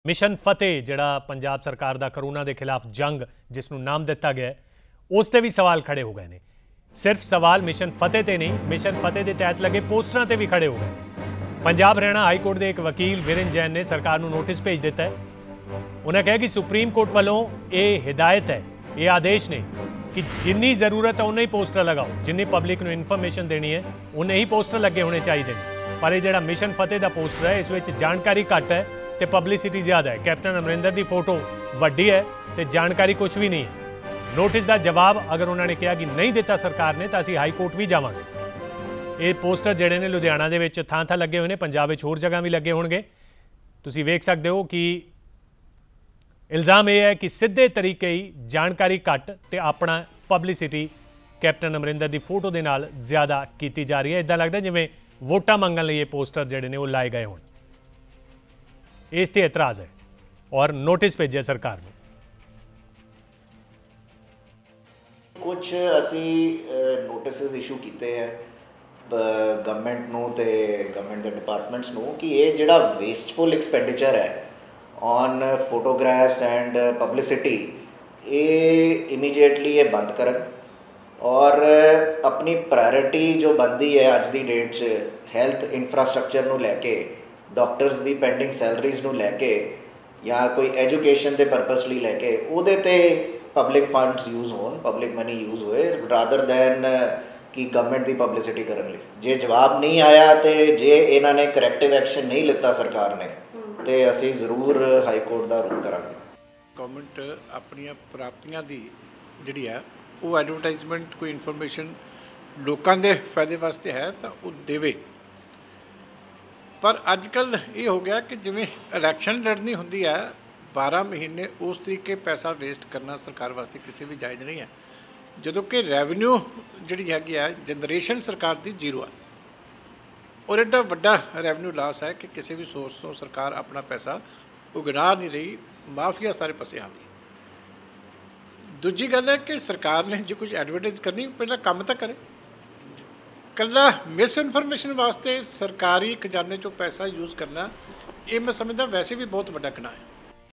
Mission फतेह जिहड़ा पंजाब सरकार दा करोना के खिलाफ जंग जिसनूं नाम दिता गया है उस ते भी सवाल खड़े हो गए हैं। सिर्फ सवाल मिशन फतेह ते नहीं, मिशन फतेह के तहत लगे पोस्टरां ते भी खड़े हो गए। पंजाब हरियाणा हाई कोर्ट के एक वकील वीरेन जैन ने सरकार को नोटिस भेज दिता है। उन्हें कहा कि सुप्रीम कोर्ट वालों ये हिदायत है, ये आदेश ने कि जिन्नी जरूरत है उन्ने ही पोस्टर लगाओ, जिन्नी पब्लिक को इन्फॉर्मेशन देनी है उन्ने ही पोस्टर लगे होने चाहिए। पर यह जो मिशन फतेह का पोस्टर है इस जानकारी घट है तो पब्लिसिटी ज़्यादा है। कैप्टन अमरिंदर की फोटो वड्डी है तो जानकारी कुछ भी नहीं है। नोटिस का जवाब अगर उन्होंने कहा कि नहीं दिता सरकार ने तो असीं हाई कोर्ट भी जावांगे। ये पोस्टर जिहड़े ने लुधियाना दे विच थां थां लगे हुए हैं, पंजाब विच होर जगह भी लगे होणगे। तुसीं वेख सकते हो कि इल्ज़ाम यह है कि सीधे तरीके ही जानकारी घट तो अपना पब्लिसिटी कैप्टन अमरिंदर की फोटो के नाल ज़्यादा की जा रही है। इदां लगदा जिवें वोटां मंगण लई ये पोस्टर जिहड़े ने वो लाए गए होण। इस ते एतराज़ है और नोटिस भेजे सरकार ने। कुछ असी नोटिस इशू किए हैं गवर्नमेंट नूं ते गवर्नमेंट के डिपार्टमेंट्स नूं कि ये जिहड़ा वेस्टफुल एक्सपेंडिचर है ऑन फोटोग्राफ्स एंड पब्लिसिटी ये इमीडिएटली ये बंद करन और अपनी प्रायोरिटी जो बनती है अज की डेट हैल्थ इंफ्रास्ट्रक्चर नूं लैके डॉक्टर्स की पेंडिंग सैलरीज नूं लैके या कोई एजुकेशन के परपस लिए लैके उहदे ते पब्लिक फंड्स यूज़ होन, पब्लिक मनी यूज़ होए रादर दैन कि गवर्नमेंट की पब्लिसिटी करने लिए। जे जवाब नहीं आया तो जे इन्हों ने करैक्टिव एक्शन नहीं लिता सरकार ने तो असी जरूर हाई कोर्ट का रुख करांगे। गवर्नमेंट अपन प्राप्तियां की जिहड़ी है वो एडवरटाइजमेंट कोई इन्फॉर्मेशन लोगों के फायदे वास्ते है तो वो देवे। पर अजकल ये हो गया कि जिमें इलैक्शन लड़नी होंदी है 12 महीने उस तरीके पैसा वेस्ट करना सरकार वास्ते किसी भी जायज़ नहीं है। जो कि रैवन्यू जी है जनरेशन सरकार की जीरो है और एडा वड्डा रैवन्यू लॉस है कि किसी भी सोर्स तो सरकार अपना पैसा उगना नहीं रही, माफिया सारे पासे आ गई। दूजी गल है कि सरकार ने जो कुछ एडवरटाइज करनी पहला काम तो करे। कला मिस इनफॉर्मेशन वास्ते सरकारी खजाने चो पैसा यूज़ करना ये मैं समझदा वैसे भी बहुत वड्डा गुनाह है।